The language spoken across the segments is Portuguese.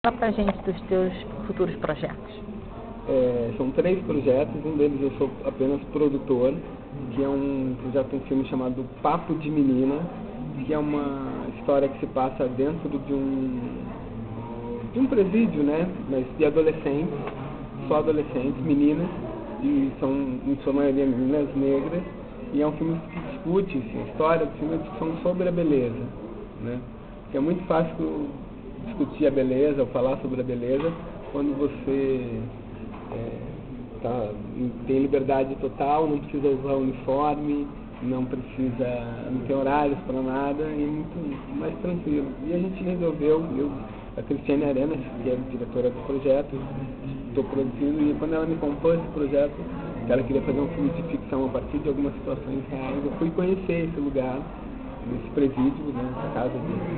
Fala pra gente dos teus futuros projetos. São 3 projetos, um deles eu sou apenas produtor, que é um projeto, um filme chamado Papo de Menina, que é uma história que se passa dentro de um presídio, né, mas de adolescentes, só adolescentes, meninas, e são, em sua maioria, meninas negras, e é um filme que discute, assim, a história do filme é discussão sobre a beleza, né, porque é muito fácil discutir a beleza ou falar sobre a beleza quando você tem liberdade total, não precisa usar uniforme, não tem horários para nada, e é muito mais tranquilo. E a gente resolveu, a Cristiane Arenas, que é a diretora do projeto, estou produzindo, e quando ela me compôs esse projeto, que ela queria fazer um filme de ficção a partir de algumas situações reais, eu fui conhecer esse lugar, esse presídio, né, essa casa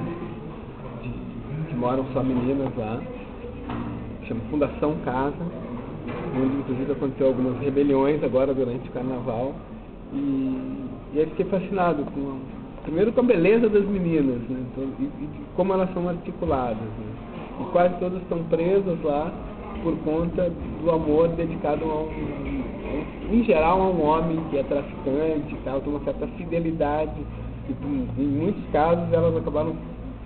que moram só meninas lá, chama Fundação Casa, onde inclusive aconteceu algumas rebeliões agora durante o carnaval, e aí fiquei fascinado primeiro com a beleza das meninas, né, e como elas são articuladas, né, e quase todas estão presas lá por conta do amor dedicado em geral a um homem que é traficante e tal, tem uma certa fidelidade, e em muitos casos elas acabaram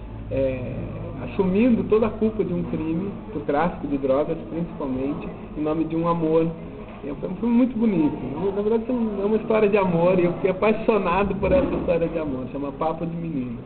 assumindo toda a culpa de um crime, do tráfico de drogas principalmente, em nome de um amor. É um filme muito bonito. Na verdade é uma história de amor, e eu fiquei apaixonado por essa história de amor, chama Papo de Menina.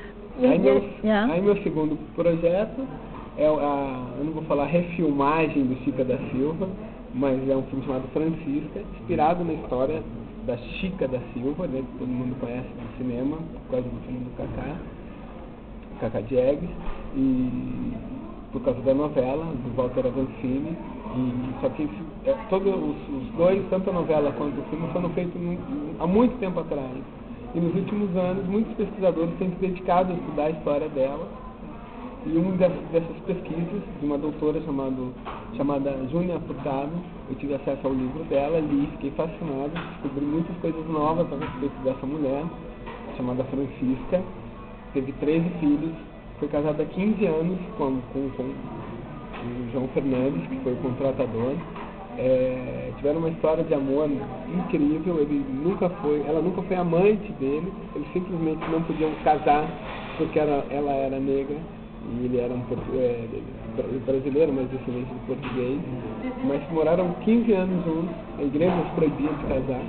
Aí meu segundo projeto eu não vou falar refilmagem do Chica da Silva, mas é um filme chamado Francisca, inspirado na história da Chica da Silva, né, que todo mundo conhece do cinema, por causa do filme do Cacá Diegues, e por causa da novela do Walter Avancini, e só que todos os dois, tanto a novela quanto o filme, foram feitos há muito tempo atrás, e nos últimos anos muitos pesquisadores têm se dedicado a estudar a história dela, e uma dessas pesquisas, de uma doutora chamada Júnia Furtado, eu tive acesso ao livro dela, li, fiquei fascinado, descobri muitas coisas novas a respeito dessa mulher, chamada Francisca. Teve 13 filhos, foi casada há 15 anos com o João Fernandes, que foi o contratador. Tiveram uma história de amor incrível, ela nunca foi amante dele, eles simplesmente não podiam casar porque ela era negra e ele era brasileiro, mas descendente de português, mas moraram 15 anos juntos, a igreja os proibia de casar,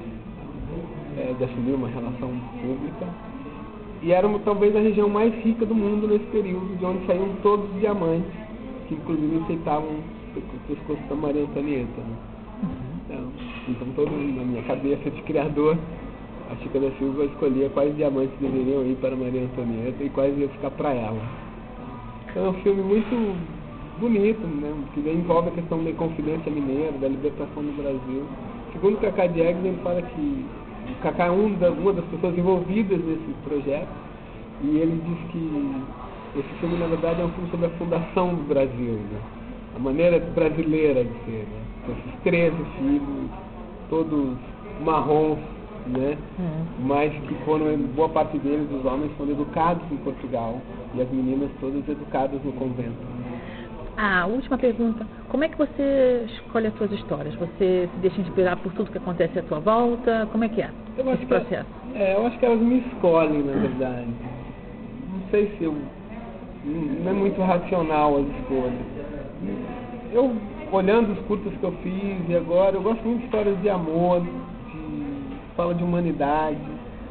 de assumir uma relação pública. E era talvez a região mais rica do mundo nesse período, de onde saíam todos os diamantes, que inclusive enfeitavam o pescoço da Maria Antonieta. Né? Então, todo na minha cabeça de criador, a Chica da Silva escolhia quais diamantes deveriam ir para Maria Antonieta e quais iam ficar para ela. Então é um filme muito bonito, né? Que envolve a questão da Inconfidência Mineira, da libertação do Brasil. Segundo o Cacá Diegues, ele fala que o Cacá é uma das pessoas envolvidas nesse projeto, e ele diz que esse filme, na verdade, é um filme sobre a fundação do Brasil, né? A maneira brasileira de ser, né? Esses 13 filhos, todos marrons, né? Mas que foram, boa parte deles, os homens, foram educados em Portugal, e as meninas todas educadas no convento. Última pergunta. Como é que você escolhe as suas histórias? Você se deixa inspirar por tudo que acontece à tua volta? Como é que é esse processo? Eu acho que elas me escolhem, na verdade. Não sei se não é muito racional as escolhas. Eu, olhando os curtas que eu fiz e agora, eu gosto muito de histórias de amor, fala de humanidade.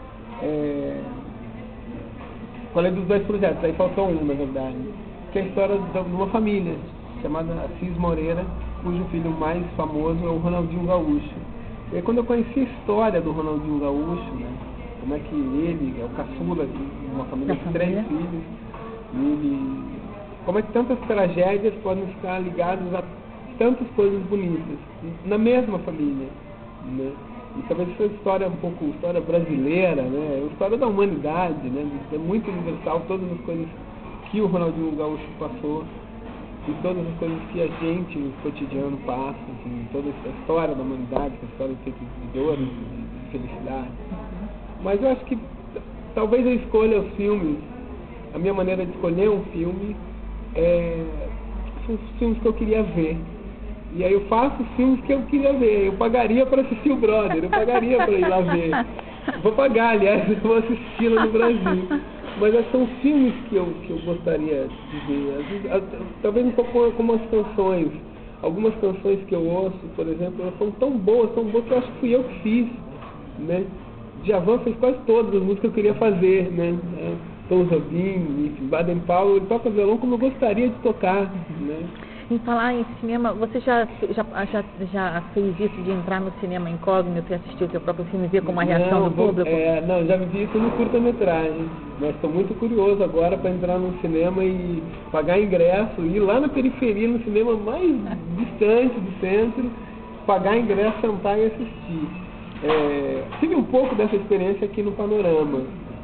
Falei dos 2 projetos, aí faltou um, na verdade, que é a história de uma família chamada Assis Moreira, cujo filho mais famoso é o Ronaldinho Gaúcho. E aí, quando eu conheci a história do Ronaldinho Gaúcho, né, como é que ele é o caçula de uma família de 3 filhos, e como é que tantas tragédias podem estar ligadas a tantas coisas bonitas na mesma família, né? E talvez essa história história brasileira, né, a história da humanidade, né, é muito universal, todas as coisas que o Ronaldinho Gaúcho passou e todas as coisas que a gente no cotidiano passa, assim, toda essa história da humanidade, essa história de dor, de felicidade. Mas eu acho que talvez eu escolha os filmes, a minha maneira de escolher um filme os filmes que eu queria ver. E aí eu faço os filmes que eu queria ver. Eu pagaria para assistir o Brother, eu pagaria para ir lá ver. Vou pagar, aliás, eu vou assisti-lo no Brasil. Mas são filmes que eu gostaria de ver. Às vezes, talvez um pouco como as canções. Algumas canções que eu ouço, por exemplo, elas são tão boas que eu acho que fui eu que fiz, né? Djavan fez quase todas as músicas que eu queria fazer, né? Tom Jobim, Baden Powell, ele toca violão como eu gostaria de tocar, né? Em falar em cinema, você já fez isso de entrar no cinema incógnito e assistir o seu próprio filme e ver como a reação do público? Não, já vi isso no curta-metragem, mas estou muito curioso agora para entrar no cinema e pagar ingresso, ir lá na periferia, no cinema mais distante do centro, pagar ingresso, sentar e assistir. Tive um pouco dessa experiência aqui no Panorama,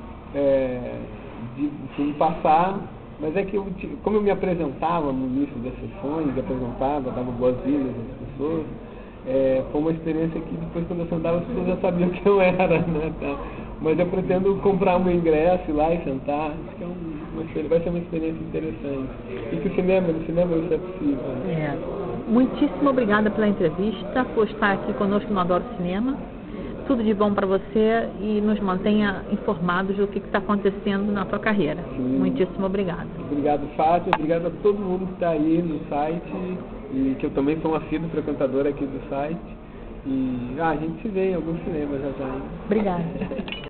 de filme passar. Mas é que, como eu me apresentava no início das sessões, dava boas-vindas às pessoas, foi uma experiência que depois, quando eu sentava, as pessoas já sabiam quem eu era, né? Tá? Mas eu pretendo comprar um ingresso, ir lá e sentar. Acho que vai ser uma experiência interessante. E que no cinema isso é possível. Né? Muitíssimo obrigada pela entrevista, por estar aqui conosco no Adoro Cinema. Tudo de bom para você e nos mantenha informados do que está acontecendo na sua carreira. Sim. Muitíssimo obrigada. Obrigado, Fátima. Obrigado a todo mundo que está aí no site, e que eu também sou um assíduo frequentador aqui do site. E a gente se vê em alguns cinemas já. Obrigada.